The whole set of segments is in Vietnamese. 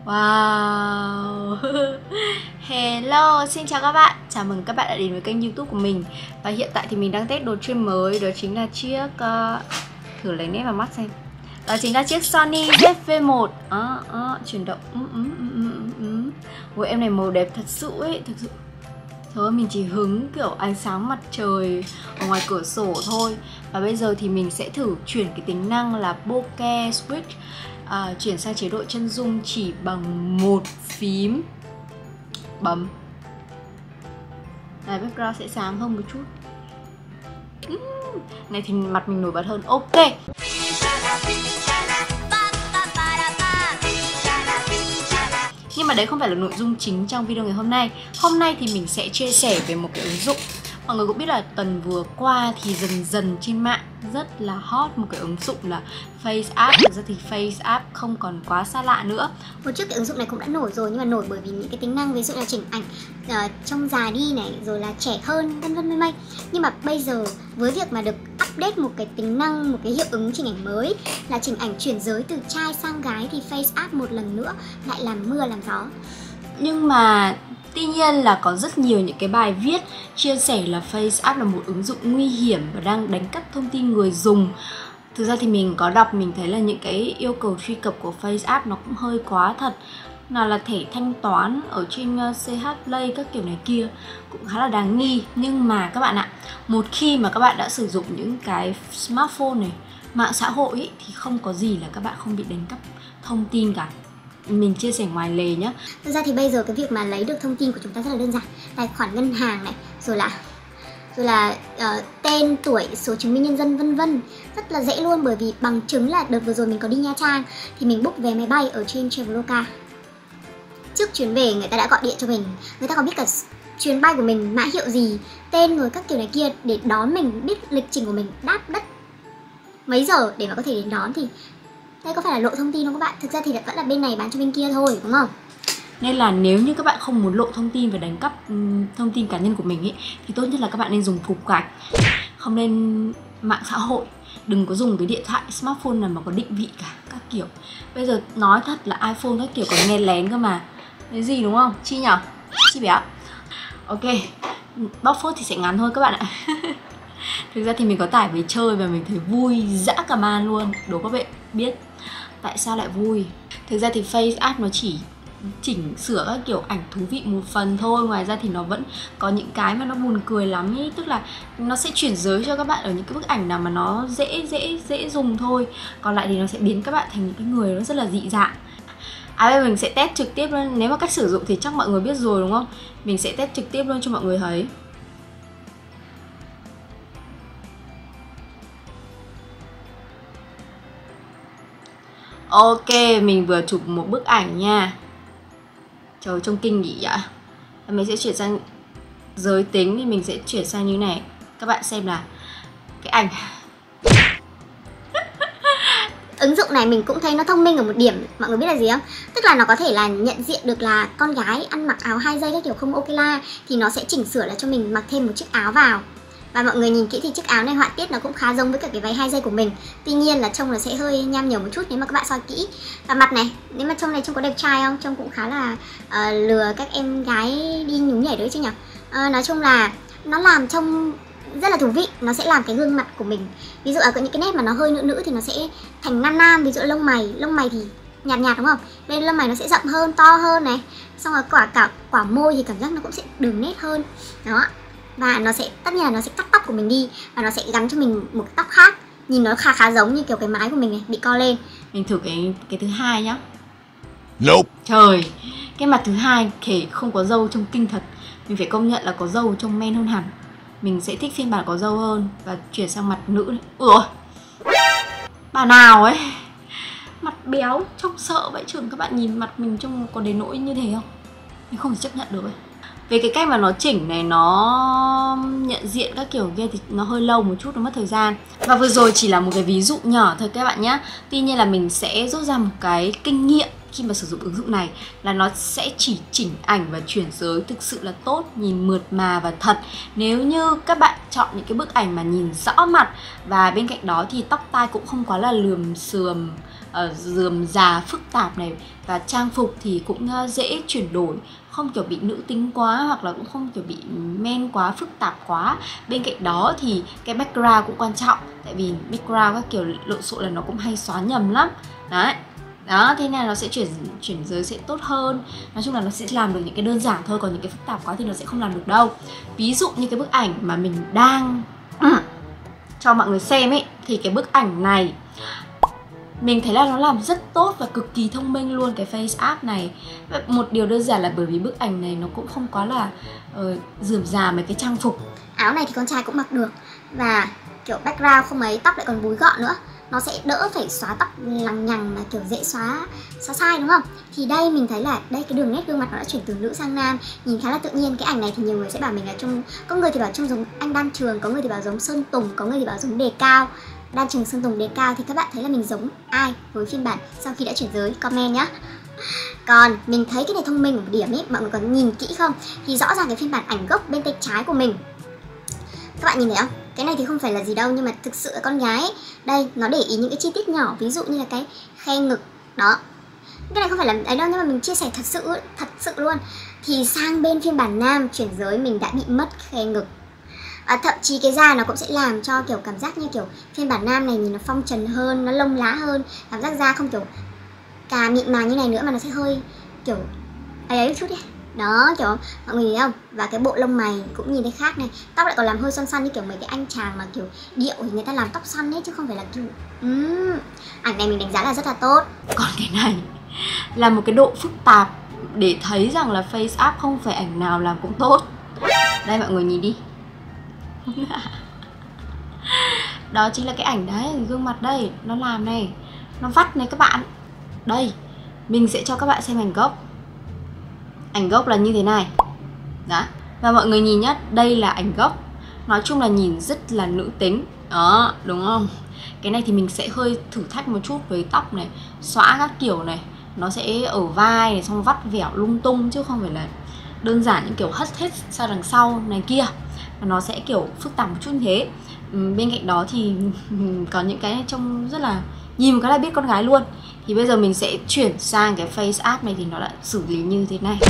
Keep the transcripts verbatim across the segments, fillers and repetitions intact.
Wow. Hello, xin chào các bạn. Chào mừng các bạn đã đến với kênh YouTube của mình. Và hiện tại thì mình đang test đồ chơi mới. Đó chính là chiếc uh, thử lấy nét vào mắt xem. Đó chính là chiếc Sony Z V một. à, à, Chuyển động. ừ, ừ, ừ, ừ, ừ. Ôi, em này màu đẹp thật sự ấy. Thật sự. Thôi mình chỉ hứng kiểu ánh sáng mặt trời ở ngoài cửa sổ thôi. Và bây giờ thì mình sẽ thử chuyển cái tính năng là Bokeh Switch, à, chuyển sang chế độ chân dung chỉ bằng một phím bấm. Này, background sẽ sáng hơn một chút. uhm, Này thì mặt mình nổi bật hơn. Ok. Nhưng mà đấy không phải là nội dung chính trong video ngày hôm nay. Hôm nay thì mình sẽ chia sẻ về một cái ứng dụng. Mọi người cũng biết là tuần vừa qua thì dần dần trên mạng rất là hot một cái ứng dụng là FaceApp. Thực ra thì FaceApp không còn quá xa lạ nữa. Một trước cái ứng dụng này cũng đã nổi rồi, nhưng mà nổi bởi vì những cái tính năng ví dụ là chỉnh ảnh uh, trông già đi này, rồi là trẻ hơn, vân vân mây mây. Nhưng mà bây giờ với việc mà được update một cái tính năng, một cái hiệu ứng chỉnh ảnh mới là chỉnh ảnh chuyển giới từ trai sang gái, thì FaceApp một lần nữa lại làm mưa làm gió. Nhưng mà tuy nhiên là có rất nhiều những cái bài viết chia sẻ là FaceApp là một ứng dụng nguy hiểm và đang đánh cắp thông tin người dùng. Thực ra thì mình có đọc, mình thấy là những cái yêu cầu truy cập của FaceApp nó cũng hơi quá thật. Nào là thẻ thanh toán ở trên xê hát Play các kiểu này kia cũng khá là đáng nghi. Nhưng mà các bạn ạ, một khi mà các bạn đã sử dụng những cái smartphone này, mạng xã hội ấy, thì không có gì là các bạn không bị đánh cắp thông tin cả. Mình chia sẻ ngoài lề nhé. Thực ra thì bây giờ cái việc mà lấy được thông tin của chúng ta rất là đơn giản. Tài khoản ngân hàng này, rồi là rồi là uh, tên, tuổi, số chứng minh nhân dân vân vân. Rất là dễ luôn, bởi vì bằng chứng là đợt vừa rồi mình có đi Nha Trang thì mình book vé máy bay ở trên Traveloka. Trước chuyến về người ta đã gọi điện cho mình, người ta còn biết cả chuyến bay của mình, mã hiệu gì, tên rồi các kiểu này kia để đón mình, biết lịch trình của mình đáp đất mấy giờ để mà có thể đến đón. Thì đây có phải là lộ thông tin không các bạn? Thực ra thì vẫn là bên này bán cho bên kia thôi, đúng không? Nên là nếu như các bạn không muốn lộ thông tin và đánh cắp um, thông tin cá nhân của mình ấy, thì tốt nhất là các bạn nên dùng cục gạch, không nên mạng xã hội. Đừng có dùng cái điện thoại smartphone nào mà có định vị cả các kiểu. Bây giờ nói thật là iPhone các kiểu còn nghe lén cơ mà. Cái gì đúng không? Chi nhở? Chi béo. Ok, bóc phốt thì sẽ ngắn thôi các bạn ạ. Thực ra thì mình có tải về chơi và mình thấy vui dã cả man luôn. Đố các bạn biết tại sao lại vui. Thực ra thì FaceApp nó chỉ chỉnh sửa các kiểu ảnh thú vị một phần thôi. Ngoài ra thì nó vẫn có những cái mà nó buồn cười lắm ý. Tức là nó sẽ chuyển giới cho các bạn ở những cái bức ảnh nào mà nó dễ dễ dễ dùng thôi. Còn lại thì nó sẽ biến các bạn thành những cái người nó rất là dị dạng. À, bây giờ mình sẽ test trực tiếp luôn. Nếu mà cách sử dụng thì chắc mọi người biết rồi đúng không? Mình sẽ test trực tiếp luôn cho mọi người thấy. Ok, mình vừa chụp một bức ảnh nha. Trời, trông kinh nhỉ ạ. Mình sẽ chuyển sang giới tính thì mình sẽ chuyển sang như này. Các bạn xem là cái ảnh. Ứng dụng này mình cũng thấy nó thông minh ở một điểm, mọi người biết là gì không? Tức là nó có thể là nhận diện được là con gái ăn mặc áo hai dây các kiểu không ok la, thì nó sẽ chỉnh sửa lại cho mình mặc thêm một chiếc áo vào. Và mọi người nhìn kỹ thì chiếc áo này họa tiết nó cũng khá giống với cả cái váy hai dây của mình. Tuy nhiên là trông nó sẽ hơi nham nhở một chút nếu mà các bạn soi kỹ. Và mặt này, nếu mà trông này trông có đẹp trai không? Trông cũng khá là uh, lừa các em gái đi nhún nhảy đấy chứ nhỉ? Uh, nói chung là nó làm trông rất là thú vị. Nó sẽ làm cái gương mặt của mình, ví dụ ở những cái nét mà nó hơi nữ nữ thì nó sẽ thành nam nam. Ví dụ lông mày, lông mày thì nhạt nhạt đúng không? Đây lông mày nó sẽ rộng hơn, to hơn này. Xong rồi quả cả quả môi thì cảm giác nó cũng sẽ đường nét hơn. Đó. Và nó sẽ, tất nhiên là nó sẽ cắt tóc của mình đi và nó sẽ gắn cho mình một cái tóc khác, nhìn nó khá khá giống như kiểu cái mái của mình này bị co lên. Mình thử cái cái thứ hai nhá. Nope. Trời, cái mặt thứ hai kể không có râu trông kinh thật. Mình phải công nhận là có râu trông men hơn hẳn. Mình sẽ thích phiên bản có râu hơn. Và chuyển sang mặt nữ này. Ủa, bà nào ấy, mặt béo trông sợ vậy trưởng. Các bạn nhìn mặt mình trông có đến nỗi như thế không? Mình không thể chấp nhận được ấy. Về cái cách mà nó chỉnh này, nó nhận diện các kiểu kia thì nó hơi lâu một chút, nó mất thời gian. Và vừa rồi chỉ là một cái ví dụ nhỏ thôi các bạn nhé. Tuy nhiên là mình sẽ rút ra một cái kinh nghiệm khi mà sử dụng ứng dụng này, là nó sẽ chỉ chỉnh ảnh và chuyển giới thực sự là tốt, nhìn mượt mà và thật. Nếu như các bạn chọn những cái bức ảnh mà nhìn rõ mặt và bên cạnh đó thì tóc tai cũng không quá là lườm xườm, uh, rườm rà phức tạp này, và trang phục thì cũng uh, dễ chuyển đổi, không kiểu bị nữ tính quá hoặc là cũng không kiểu bị men quá, phức tạp quá. Bên cạnh đó thì cái background cũng quan trọng, tại vì background các kiểu lộn xộn là nó cũng hay xóa nhầm lắm. Đấy. Đó, thế nên nó sẽ chuyển chuyển giới sẽ tốt hơn. Nói chung là nó sẽ làm được những cái đơn giản thôi, còn những cái phức tạp quá thì nó sẽ không làm được đâu. Ví dụ như cái bức ảnh mà mình đang cho mọi người xem ấy, thì cái bức ảnh này mình thấy là nó làm rất tốt và cực kỳ thông minh luôn cái face app này. Một điều đơn giản là bởi vì bức ảnh này nó cũng không quá là uh, rườm rà mấy cái trang phục. Áo này thì con trai cũng mặc được, và kiểu background không ấy, tóc lại còn búi gọn nữa, nó sẽ đỡ phải xóa tóc lằng nhằng mà kiểu dễ xóa xóa sai, đúng không? Thì đây mình thấy là đây cái đường nét gương mặt nó đã chuyển từ nữ sang nam, nhìn khá là tự nhiên. Cái ảnh này thì nhiều người sẽ bảo mình là trông, có người thì bảo trông giống anh Đan Trường, có người thì bảo giống Sơn Tùng, có người thì bảo giống Đề Cao. Đan Trường, Sơn Tùng, Đề Cao thì các bạn thấy là mình giống ai với phiên bản sau khi đã chuyển giới? Comment nhá. Còn mình thấy cái này thông minh ở một điểm ấy, mọi người còn nhìn kỹ không? Thì rõ ràng cái phiên bản ảnh gốc bên tay trái của mình, các bạn nhìn thấy không? Cái này thì không phải là gì đâu, nhưng mà thực sự là con gái ấy, đây nó để ý những cái chi tiết nhỏ, ví dụ như là cái khe ngực đó. Cái này không phải là ấy đâu, nhưng mà mình chia sẻ thật sự thật sự luôn. Thì sang bên phiên bản nam chuyển giới mình đã bị mất khe ngực. À, thậm chí cái da nó cũng sẽ làm cho kiểu cảm giác như kiểu phiên bản nam này nhìn nó phong trần hơn, nó lông lá hơn, cảm giác da không kiểu cà mịn màng như này nữa, mà nó sẽ hơi kiểu ấy ấy chút đi. Đó, kiểu mọi người thấy không? Và cái bộ lông mày cũng nhìn thấy khác này. Tóc lại còn làm hơi xoăn xoăn như kiểu mấy cái anh chàng mà kiểu điệu thì người ta làm tóc xoăn ấy, chứ không phải là kiểu uhm. Ảnh này mình đánh giá là rất là tốt. Còn cái này là một cái độ phức tạp để thấy rằng là face app không phải ảnh nào làm cũng tốt. Đây mọi người nhìn đi. Đó chính là cái ảnh đấy, gương mặt đây, nó làm này, nó vắt này các bạn. Đây, mình sẽ cho các bạn xem ảnh gốc. Ảnh gốc là như thế này. Đó, và mọi người nhìn nhá, đây là ảnh gốc. Nói chung là nhìn rất là nữ tính. Đó, đúng không? Cái này thì mình sẽ hơi thử thách một chút với tóc này, xõa các kiểu này. Nó sẽ ở vai này, xong vắt vẻo lung tung, chứ không phải là đơn giản những kiểu hất hết sang đằng sau này kia. Nó sẽ kiểu phức tạp một chút như thế. Bên cạnh đó thì có những cái trông rất là, nhìn một cái là biết con gái luôn. Thì bây giờ mình sẽ chuyển sang cái face app này thì nó đã xử lý như thế này.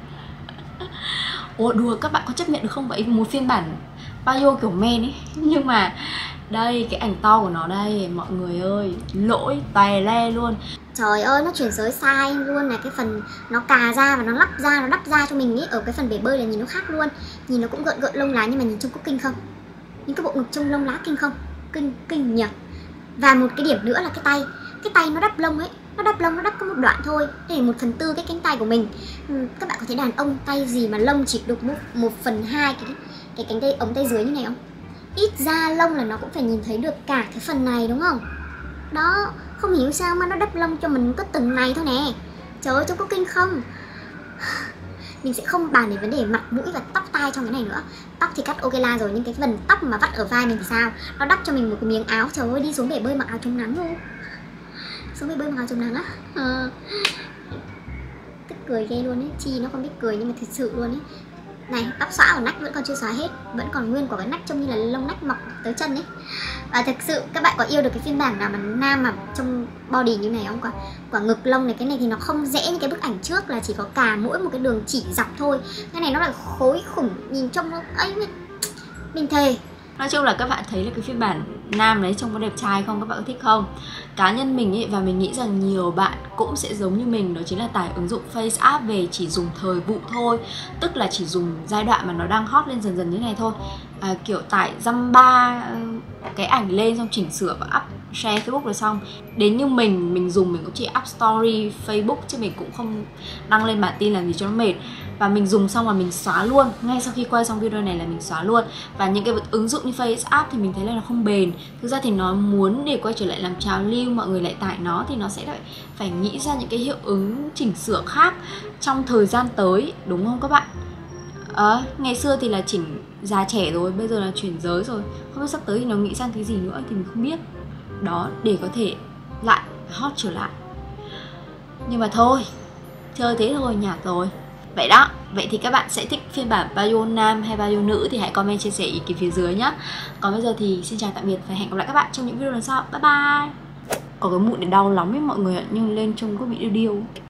Ủa đùa, các bạn có chấp nhận được không vậy? Một phiên bản bio kiểu men ấy. Nhưng mà đây, cái ảnh to của nó đây, mọi người ơi, lỗi tè le luôn. Trời ơi, nó chuyển giới sai luôn này. Cái phần nó cà ra và nó lắp ra, nó đắp ra cho mình ý. Ở cái phần bể bơi là nhìn nó khác luôn. Nhìn nó cũng gợn gợn lông lá, nhưng mà nhìn trông có kinh không? Nhìn cái bộ ngực trông lông lá kinh không? Kinh, kinh nhỉ. Và một cái điểm nữa là cái tay. Cái tay nó đắp lông ấy, nó đắp lông, nó đắp có một đoạn thôi. Đây là một phần tư cái cánh tay của mình. Các bạn có thấy đàn ông tay gì mà lông chỉ được một, một phần hai cái, cái cánh tay, ống tay dưới như này không? Ít ra lông là nó cũng phải nhìn thấy được cả cái phần này, đúng không? Đó, không hiểu sao mà nó đắp lông cho mình có từng này thôi nè. Trời ơi, trông có kinh không? Mình sẽ không bàn đến vấn đề mặt mũi và tóc tai trong cái này nữa. Tóc thì cắt ok la rồi, nhưng cái phần tóc mà vắt ở vai mình thì sao? Nó đắp cho mình một cái miếng áo. Trời ơi, đi xuống bể bơi mặc áo chống nắng luôn. Xuống bể bơi mặc áo chống nắng á. À, tức cười ghê luôn ấy. Chi nó không biết cười nhưng mà thật sự luôn ấy. Này, tóc xõa ở nách vẫn còn chưa xóa hết, vẫn còn nguyên của cái nách trông như là lông nách mọc tới chân ấy. Và thực sự các bạn có yêu được cái phiên bản nào mà nam mà trông body như này không? Quả, quả ngực lông này, cái này thì nó không dễ như cái bức ảnh trước là chỉ có cà mỗi một cái đường chỉ dọc thôi. Cái này nó là khối khủng, nhìn trông nó ấy, mình thề. Nói chung là các bạn thấy là cái phiên bản nam đấy trông có đẹp trai không? Các bạn có thích không? Cá nhân mình ấy, và mình nghĩ rằng nhiều bạn cũng sẽ giống như mình, đó chính là tải ứng dụng face app về chỉ dùng thời vụ thôi. Tức là chỉ dùng giai đoạn mà nó đang hot lên dần dần như này thôi. à, Kiểu tải dăm ba cái ảnh lên xong chỉnh sửa và up share Facebook rồi xong. Đến như mình, mình dùng mình cũng chỉ up story Facebook, chứ mình cũng không đăng lên bản tin làm gì cho nó mệt. Và mình dùng xong là mình xóa luôn. Ngay sau khi quay xong video này là mình xóa luôn. Và những cái ứng dụng như face app thì mình thấy là nó không bền. Thực ra thì nó muốn để quay trở lại làm trào lưu, mọi người lại tải nó, thì nó sẽ lại phải nghĩ ra những cái hiệu ứng chỉnh sửa khác trong thời gian tới, đúng không các bạn? À, ngày xưa thì là chỉnh già trẻ rồi, bây giờ là chuyển giới rồi. Không biết sắp tới thì nó nghĩ sang cái gì nữa thì mình không biết. Đó, để có thể lại hot trở lại. Nhưng mà thôi, chơi thế thôi, nhạt rồi. Vậy đó, vậy thì các bạn sẽ thích phiên bản bio nam hay bio nữ thì hãy comment chia sẻ ý kiến phía dưới nhé. Còn bây giờ thì xin chào tạm biệt và hẹn gặp lại các bạn trong những video lần sau. Bye bye. có cái mụn để đau lắm ấy mọi người ạ, nhưng lên trông có bị điêu điêu.